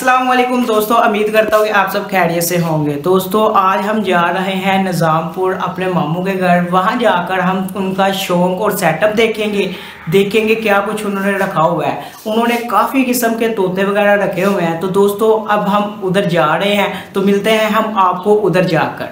अस्सलाम वालेकुम दोस्तों, उम्मीद करता हूँ कि आप सब खैरियत से होंगे। दोस्तों आज हम जा रहे हैं निज़ामपुर अपने मामू के घर। वहाँ जाकर हम उनका शौक और सेटअप देखेंगे क्या कुछ उन्होंने रखा हुआ है। उन्होंने काफ़ी किस्म के तोते वगैरह रखे हुए हैं। तो दोस्तों अब हम उधर जा रहे हैं, तो मिलते हैं हम आपको उधर जाकर।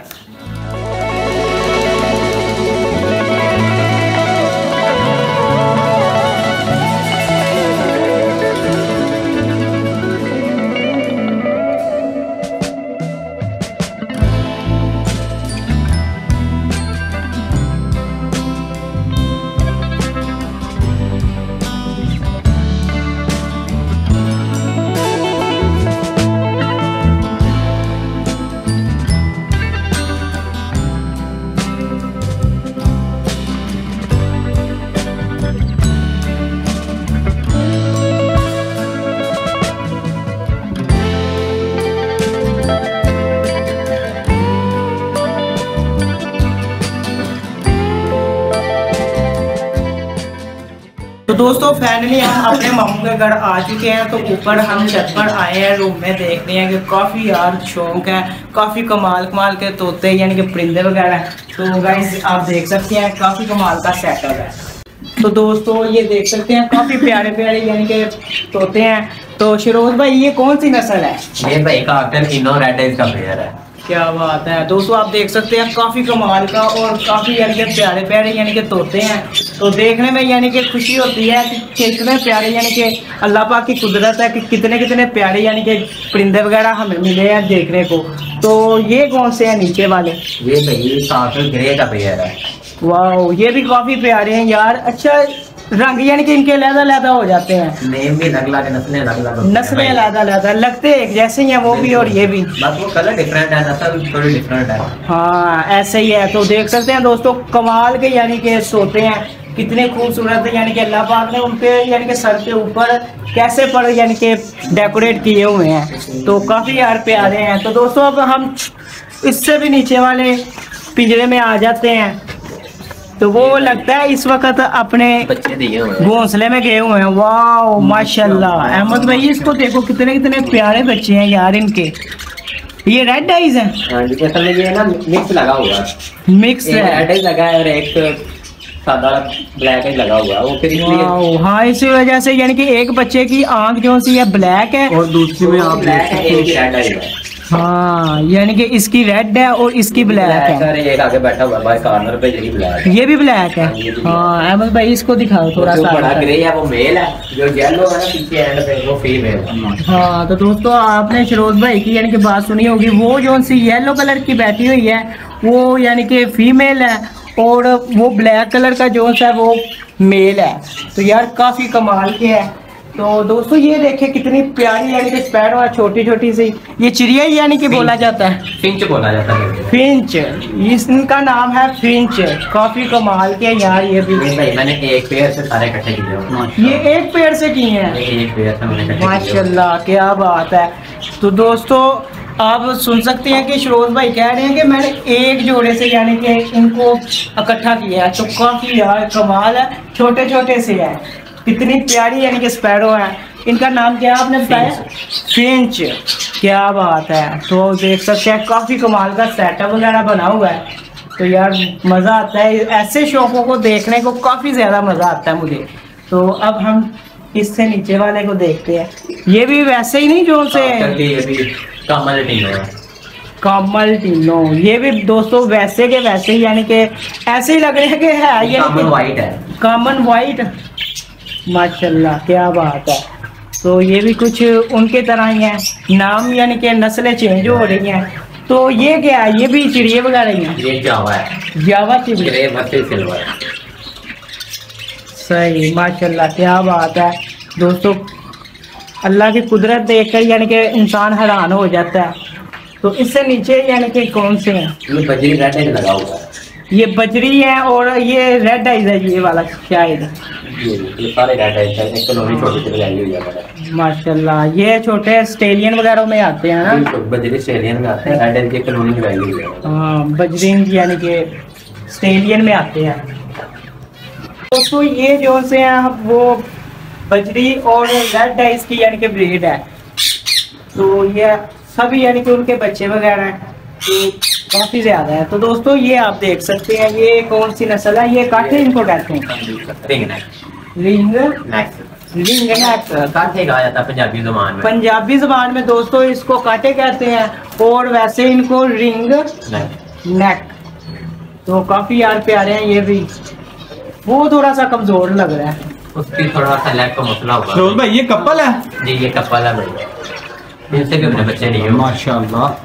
तो दोस्तों फाइनली हम अपने मामू के घर आ चुके हैं। तो ऊपर हम छत पर आए हैं, रूम में देखते हैं कि काफ़ी यार शौक है, काफ़ी कमाल के तोते यानी कि परिंदे वगैरह। तो गाइस आप देख सकते हैं काफ़ी कमाल का सेटअप है। तो दोस्तों ये देख सकते हैं काफ़ी प्यारे यानी कि तोते हैं। तो शिरोज भाई ये कौन सी नस्ल है? ये भाई का इनो रेड है, इसका पेयर है। क्या बात है दोस्तों, आप देख सकते हैं काफ़ी कमाल का और काफ़ी यानी कि प्यारे यानी कि तोते हैं। तो देखने में यानी कि खुशी होती है कि कितने प्यारे यानी कि अल्लाह पाक की कुदरत है कि कितने प्यारे यानी कि परिंदे वगैरह हमें मिले हैं देखने को। तो ये कौन से हैं नीचे वाले? ये भाई साफ ग्रे का पेयर है। वाह ये भी काफ़ी प्यारे हैं यार। अच्छा रंग यानी कि इनके अलग हो जाते हैं, नेम भी अलग, नस्लें अलग लगते एक जैसे ही हैं वो भी और ये भी, बस वो कलर डिफरेंट है, नस्ल थोड़ी डिफरेंट है। हाँ ऐसे ही है। तो देख सकते हैं दोस्तों कमाल के यानी कि सोते हैं, कितने खूबसूरत यानी कि अल्लाह पाक ने उनके यानी कि सर के ऊपर कैसे पर यानी कि डेकोरेट किए हुए हैं। तो काफ़ी यार प्यारे हैं। तो दोस्तों अब हम इससे भी नीचे वाले पिंजरे में आ जाते हैं। तो वो लगता है इस वक्त अपने घोंसले में गए हुए हैं। वाह माशाल्लाह अहमद भाई इसको देखो कितने प्यारे बच्चे हैं यार इनके। ये रेड आइज हैं? हाँ जी, असल में ये ना मिक्स लगा हुआ है, मिक्स है, रेड आइज लगा है और एक सादा ब्लैक आइज लगा हुआ है। वो फिर इसलिए हाँ इसी वजह से यानी कि एक बच्चे की आंख जो सी है ब्लैक है और दूसरी में आप ब्लैक है, एक रेड आइज है। हाँ यानी कि इसकी रेड है और इसकी ब्लैक है। एक आगे बैठा हुआ है कॉर्नर पे, यही ब्लैक है। ये भी ब्लैक है। हाँ अहमद भाई इसको दिखाओ थोड़ा सा। बड़ा ग्रे है वो मेल है, जो येलो है ना पीछे एंड पे वो फीमेल है। हाँ तो दोस्तों आपने शिरोज भाई की यानी कि बात सुनी होगी, वो जो सी येलो कलर की बैठी हुई है वो यानी कि फीमेल है और वो ब्लैक कलर का जो है वो मेल है। तो यार काफ़ी कमाल के है। तो दोस्तों ये देखें कितनी प्यारी यानी कि स्पैरो है, छोटी सी। ये चिड़िया यानी कि बोला जाता है, फिंच बोला जाता है। फिंच, इनका नाम है फिंच। काफ़ी कमाल के यार ये भी। मैंने एक पेयर से सारे इकट्ठे किए। ये एक पेड़ से किए हैं? एक पेयर से मैंने माशाल्लाह क्या बात है। तो दोस्तों आप सुन सकते हैं कि शिरोज भाई कह रहे हैं कि मैंने एक जोड़े से यानी कि इनको इकट्ठा किया है। तो काफ़ी यार कमाल है, छोटे से है, कितनी प्यारी यानी कि स्पैरो है। इनका नाम क्या आपने बताया? फिंच। क्या बात है। तो देख सकते हैं काफ़ी कमाल का सेटअप वगैरह बना हुआ है। तो यार मज़ा आता है ऐसे शौकों को देखने को, काफ़ी ज़्यादा मज़ा आता है मुझे। तो अब हम इससे नीचे वाले को देखते हैं। ये भी वैसे ही नहीं जो से कमल टीनो, ये भी दोस्तों वैसे के वैसे ही यानी कि ऐसे ही लग रहे हैं कि है ये कॉमन वाइट है। कॉमन वाइट माशाल्लाह क्या बात है। तो ये भी कुछ उनके तरह ही हैं, नाम यानी कि नस्लें चेंज हो रही हैं। तो ये क्या है? ये भी चिड़िया वगैरह ही हैं? ये जावा है, जावा चिड़िया, सिल्वर। सही माशाल्लाह क्या बात है। दोस्तों अल्लाह की कुदरत देखकर यानी कि इंसान हैरान हो जाता है। तो इससे नीचे यानी कि कौन से हैं? ये बजरी रेड आइज लगा हुआ है। ये बजरी है और ये रेड आइज है, ये वाला शायद। ये सारे रेड आइज है, एक कॉलोनी छोटी लगाई हुई है माशाल्लाह। ये छोटे ऑस्ट्रेलियन वगैरह में आते हैं ना? बजरी ऑस्ट्रेलियन में आते हैं, रेड आइज की कॉलोनी लगाई हुई है। हाँ बजरी यानी कि ऑस्ट्रेलियन में आते हैं। दोस्तों ये जो से हैं वो बजरी और रेड डाइस की यानी कि ब्रीड है। तो ये सभी यानी कि उनके बच्चे वगैरह हैं, तो काफी ज्यादा है। तो दोस्तों ये आप देख सकते हैं, ये कौन सी नस्ल है, ये काठे इनको कहते हैं, रिंग नेक काठे कहा जाता है पंजाबी जुबान में। पंजाबी जुबान में दोस्तों इसको काटे कहते हैं, और वैसे इनको रिंग नेक। तो काफी यार प्यारे हैं ये भी। वो थोड़ा सा कमजोर लग रहा है, उसकी थोड़ा सा लैग का मसला होगा। फिरोज भाई ये कपल है जी, ये कपल है भाई, इनसे भी अपने बच्चे नहीं हो। माशाल्लाह।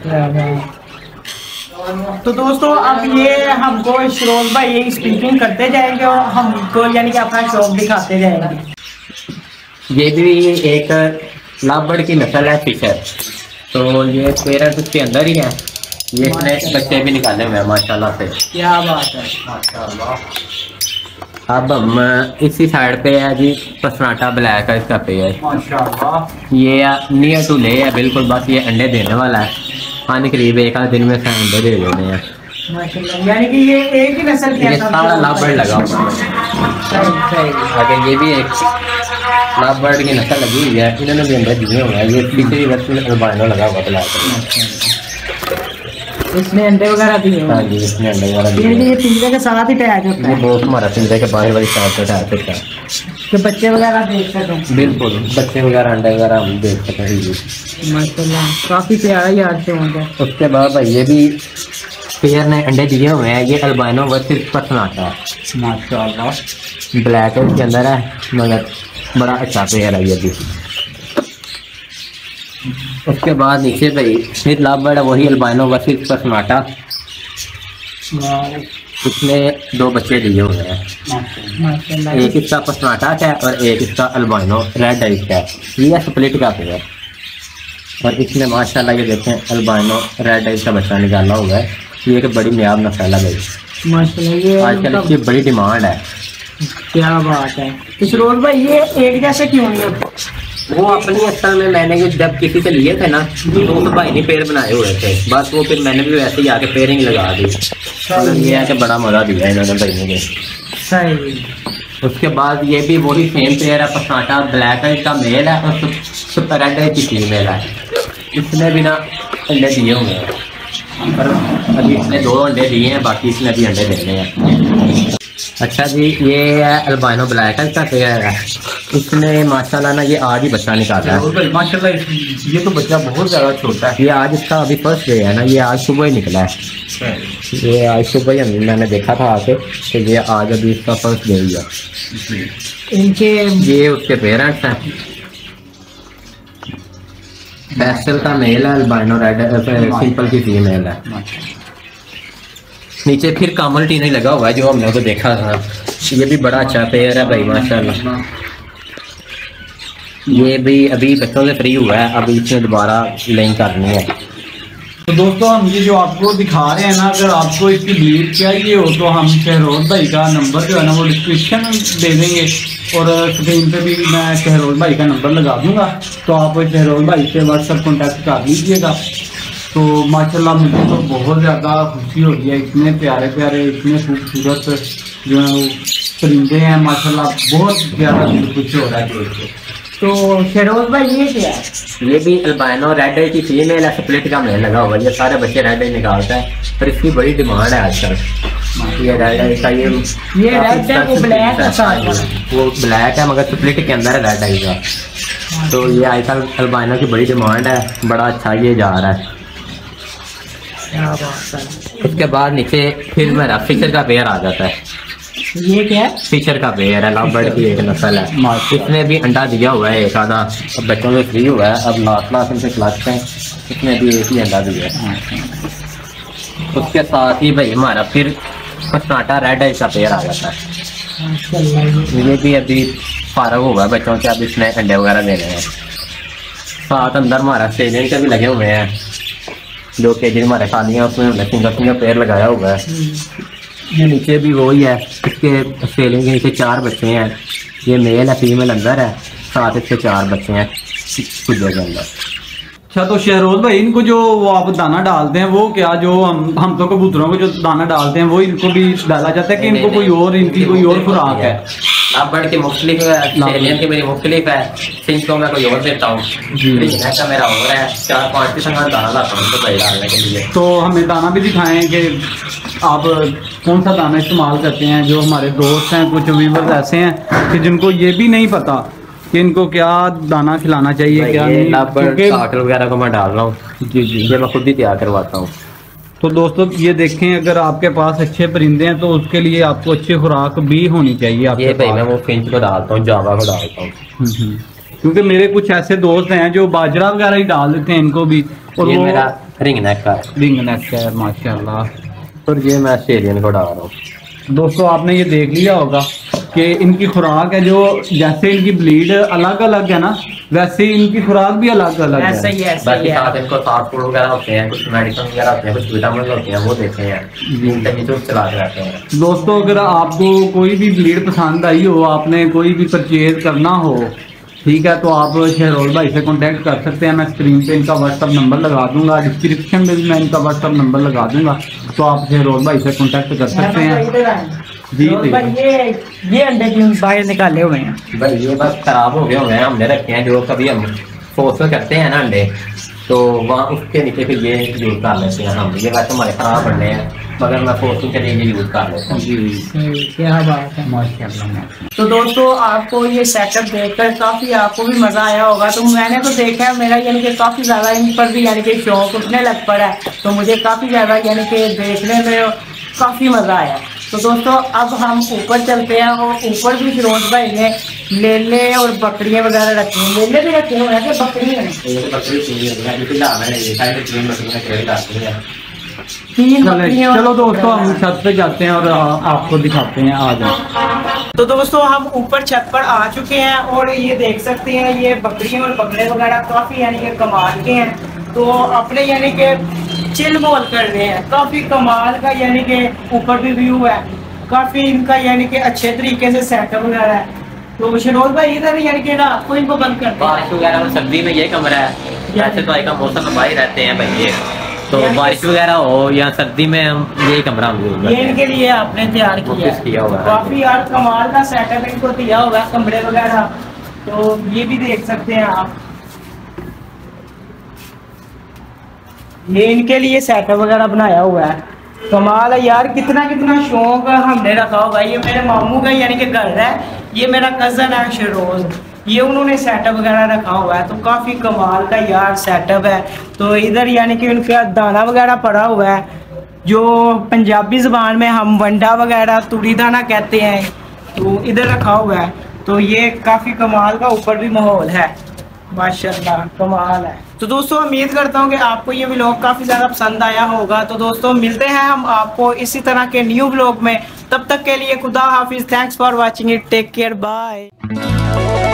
तो दोस्तों अब ये हमको फिरोज भाई ये स्पीकिंग करते जाएंगे और हमको यानी कि अपना शौक दिखाते जाएंगे। ये भी एक लाभबर्ड की नस्ल है फिशर। तो ये पेरेंट्स उसके अंदर ही है, ये इसने बच्चे भी निकाले हुए हैं माशाल्लाह से। क्या बात है। अब हम इसी साइड पे है जी, पसनाटा ब्लैक है इसका पेयर। माशाल्लाह। ये नियर टू ले है बिल्कुल, बस ये अंडे देने वाला है, आने करीब एक आध दिन में से अंडे दे देने हैं माशाल्लाह। यानी कि ये एक ही नस्ल की ये सारा लाभबर्ड लगा हुआ है। आगे ये भी एक लाभबर्ड की नस्ल लगी हुई है, इन्होंने भी अंडे दिए हुए हैं। ये तीसरी वर्ष अल्बाइनो लगा हुआ ब्लैक, इसमें अंडे वगैरह दिए हुए हाँ हैं। जी, इसमें अंडे वगैरह ये दिए हुए हैं। पिंजरे के साथ ही अटैच होता ये है बहुत हमारा पिंजरे के बाहर वाली साइड पे अटैच होता है, कि बच्चे वगैरह देख सकें। बिल्कुल बच्चे वगैरह अंडे वगैरह हम देख सकते हैं जी। माशाल्लाह काफी प्यारा यार से होंगे। उसके बाद भाई ये भी पेयर ने अंडे दिए हुए हैं, ये अल्बाइनो वर्सेस पसनाटा है। माशाल्लाह। ब्लैक है इसके अंदर है, मगर बड़ा अच्छा पेयर है ये भी। उसके बाद नीचे भाई फिर लाभबर्ड है, वही अल्बाइनो वर्सेस पसनाटा, इसने 2 बच्चे दिए हुए हैं। माशाल्लाह। एक इसका पसनाटा का है और एक इसका अल्बाइनो रेड आइस का है। ये स्प्लिट का पेयर, और इसने माशाल्लाह ये देखें अल्बाइनो रेड आइस का बच्चा निकाला हुआ है। ये एक बड़ी नायाब नस्ल है भाई, माशाल्लाह ये आजकल इसकी बड़ी डिमांड है। क्या बात है। तो फिरोज भाई ये एक जैसे क्यों नहीं होते? वो अपनी असल में मैंने जब किसी से लिए थे ना, तो उस भाई ने पेड़ बनाए हुए थे, बस वो फिर मैंने भी वैसे ही आके पेयरिंग लगा दी। मतलब ये है कि बड़ा मजा दिया इन्होंने भाई ने। सही। उसके बाद ये भी वही सेम पेयर है, पसनाटा ब्लैक है इसका मेल है और सुपर रेड है इसकी फीमेल है। इसने भी ना अंडे दिए हुए हैं, पर अभी इसने 2 अंडे दिए हैं, बाकी इसने अभी अंडे देने हैं। अच्छा जी, ये है अल्बाइनो ब्लैक है इसका पेयर है। इसने माशाल्लाह ना ये आज ही बच्चा निकाला है। माशाल्लाह ये तो बच्चा बहुत ज्यादा छोटा है। ये आज इसका अभी फर्स्ट डे है ना, ये आज सुबह ही निकला है। ये आज सुबह ही मैंने देखा था आके, तो ये आज अभी इसका फर्स्ट डे ही है। इनके ये उसके पेरेंट्स हैं। पेस्टल का मेल है, अल्बाइनो रेड सिंपल की फीमेल है। नीचे फिर कामल टी नहीं लगा हुआ है जो हमने तो देखा था। ये भी बड़ा अच्छा पेयर है भाई माशाल्लाह। ये भी अभी बच्चों से फ्री हुआ है, अभी इसमें दोबारा लिंक करनी है। तो दोस्तों हम ये जो आपको दिखा रहे हैं ना, अगर आपको इसकी ब्रीड चाहिए हो तो हम शहरोज भाई का नंबर जो है ना वो डिस्क्रिप्शन में दे देंगे, और स्क्रीन पे भी मैं शहरोज भाई का नंबर लगा दूंगा, तो आप शहरोज भाई से व्हाट्सएप कॉन्टैक्ट कर लीजिएगा। तो माशाल्लाह मुझे तो बहुत ज़्यादा खुशी हो रही है, इतने प्यारे प्यारे इतने खूबसूरत जो है वो परिंदे हैं माशाल्लाह, बहुत ज़्यादा खुशी हो रहा है देख के। तो फिरोज भाई ये क्या है? ये भी अल्बाइनो रेड आई की फीमेल है, स्प्लिट का मेल लगा हुआ है। ये सारे बच्चे रेड आई निकालता है, पर इसकी बड़ी डिमांड है आजकल। ये रेड आई का ये रेड है, वो ब्लैक है साथ में। वो ब्लैक है मगर स्प्लिट के अंदर है रेड आई का। तो ये आजकल अल्बाइनो की बड़ी डिमांड है, बड़ा अच्छा ये जा रहा है। उसके बाद नीचे फिर मेरा फिशर का पेयर आ जाता है। ये क्या है? फिशर का पेयर है, लवबर्ड की एक नस्ल है। इसने भी अंडा दिया हुआ है एक आधा, अब बच्चों में फ्री हुआ है, अब लाख इनसे खिलाते हैं। इसने भी एक ही अंडा दिया है। उसके साथ ही भाई हमारा फिर पसनाटा रेड आई का पेयर आ जाता है। ये भी अभी फारग हुआ है बच्चों से, अब इसने अंडे वगैरह देने हैं। साथ अंदर हमारा सेलियन के भी लगे हुए हैं, जो के जी हमारे खाली है, उसमें हमने सिंगल पेयर लगाया हुआ है। ये नीचे भी वही है, इसके सेलिंग के नीचे 4 बच्चे हैं। ये मेल है, फीमेल अंदर है, साथ इसके 4 बच्चे हैं कुत्ते के अंदर। अच्छा, तो शहरोज भाई इनको जो वो आप दाना डालते हैं वो क्या, जो हम तो कबूतरों को जो दाना डालते हैं वो इनको भी डाला जाता है कि इनको कोई और इनकी कोई और खुराक है? लाभ बर्ड की मुख्तलिफ है, सेलियन की मेरी मुख्तलिफ है, फिंच को मैं कोई और देता हूँ, का मेरा और है, 4-5 किस्म का दाना लाता हूँ तो डालने के लिए। तो हमें दाना भी दिखाएं कि आप कौन सा दाना इस्तेमाल करते हैं। जो हमारे दोस्त हैं, कुछ व्यूअर्स ऐसे हैं कि जिनको ये भी नहीं पता कि इनको क्या दाना खिलाना चाहिए, क्या नहीं। लाभ बर्ड वगैरह को मैं डाल रहा हूँ, जी जी, ये मैं खुद ही तैयार करवाता हूँ। तो दोस्तों ये देखें, अगर आपके पास अच्छे परिंदे हैं तो उसके लिए आपको अच्छी खुराक भी होनी चाहिए आपके ये भाई पास। मैं वो फिंच को डालता हूँ, जावा को डालता हूँ। क्योंकि मेरे कुछ ऐसे दोस्त हैं जो बाजरा वगैरह ही डाल देते हैं इनको भी, और ये वो मेरा रिंग नेक का है, रिंग नेक का है माशाल्लाह। और ये मैं ऑस्ट्रेलियन को डाल रहा हूँ। दोस्तों आपने ये देख लिया होगा कि इनकी खुराक है, जो जैसे इनकी ब्लीड अलग अलग है ना, वैसे ही इनकी खुराक भी अलग अलग है। ऐसा ही है, ऐसा ही बाकी है। साथ इनको फास्ट फूड वगैरह होते हैं, कुछ मेडिसिन वगैरह होते हैं, कुछ विटामिन होते हैं, वो देते हैं, चलाते रहते हैं। दोस्तों अगर आपको कोई भी ब्लीड पसंद आई हो, आपने कोई भी परचेज करना हो, ठीक है, तो आप शहरोज भाई से कांटेक्ट कर सकते हैं। मैं स्क्रीन पे इनका व्हाट्सअप नंबर लगा दूंगा, डिस्क्रिप्शन में भी मैं इनका व्हाट्सअप नंबर लगा दूंगा, तो आप शहरोज भाई से कांटेक्ट कर सकते हैं। जी ये अंडे क्यों बाहर निकाले हुए हैं भाई? ये बस खराब हो गए हुए हैं, हमने रखे हैं, जो कभी हम फोर्स करते हैं ना अंडे, तो वहाँ उसके नीचे फिर ये यूज कर लेते हैं हम। ये वैसे हमारे खराब अंडे हैं, मगर मैं फोर्सिंग के लिए ये यूज कर लेता हूँ। क्या बात है, माशाल्लाह। तो दोस्तों आपको ये सेटअप देखकर काफी आपको भी मजा आया होगा। तो मैंने तो देखा है, मेरा यानी कि काफी ज्यादा इन पर भी यानी कि शौक उठने लग पड़ा है, तो मुझे काफी ज्यादा यानी कि देखने में काफी मजा आया। तो दोस्तों अब हम ऊपर चलते हैं, और ऊपर भी फिरोज भाई ने लेले और बकरियां वगैरह रखी हैं। लेले भी रखे हुए हैं कि बकरी हैं? तीन बकरियां। चलो दोस्तों हम छत पे जाते हैं और आपको दिखाते हैं। आ जाए। तो दोस्तों हम ऊपर छत पर आ चुके हैं, और ये देख सकते हैं ये बकरियां और बकरे वगैरह काफी यानी कि कमाल के हैं। तो अपने यानी कि चिल बॉल कर रहे हैं, काफी कमाल का यानी कि ऊपर भी व्यू है, काफी इनका यानी कि अच्छे तरीके से सेटअप वगैरह है। तो शरोज भाई इधर यानी कि रात को इनको बंद करते हैं। बारिश वगैरह में सर्दी में ये कमरा है, ऐसे तो का मौसम में बाहर रहते हैं भाई ये, तो बारिश वगैरह हो या सर्दी में हम यही कमरा हम ये इनके लिए आपने तैयार किया हुआ है। काफी यार कमाल का सेटअप इनको दिया हुआ है, कमरे वगैरह। तो ये भी देख सकते हैं आप, ये इनके लिए सेटअप वगैरह बनाया हुआ है। कमाल है यार, कितना कितना शौक हमने रखा होगा। ये मेरे मामू का यानी कि घर है, ये मेरा कजन है शरोज, ये उन्होंने सेटअप वगैरह रखा हुआ है। तो काफ़ी कमाल का यार सेटअप है। तो इधर यानी कि उनका दाना वगैरह पड़ा हुआ है, जो पंजाबी ज़बान में हम वंडा वगैरह तुड़ी दाना कहते हैं, तो इधर रखा हुआ है। तो ये काफ़ी कमाल का ऊपर भी माहौल है, माशाल्लाह कमाल है। तो दोस्तों उम्मीद करता हूँ कि आपको ये व्लॉग काफ़ी ज़्यादा पसंद आया होगा। तो दोस्तों मिलते हैं हम आपको इसी तरह के न्यू व्लॉग में, तब तक के लिए खुदा हाफिज़। Thanks for watching it, take care, bye.